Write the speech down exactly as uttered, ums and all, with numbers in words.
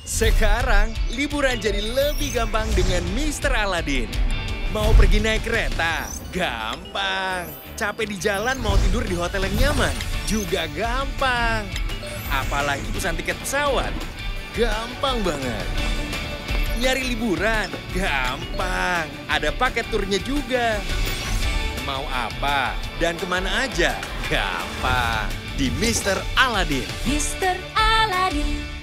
Sekarang, liburan jadi lebih gampang dengan Mister Aladin. Mau pergi naik kereta? Gampang. Capek di jalan mau tidur di hotel yang nyaman? Juga gampang. Apalagi pesan tiket pesawat? Gampang banget. Nyari liburan? Gampang. Ada paket turnya juga. Mau apa dan kemana aja? Gampang. Di Mister Aladin. Mister Aladin.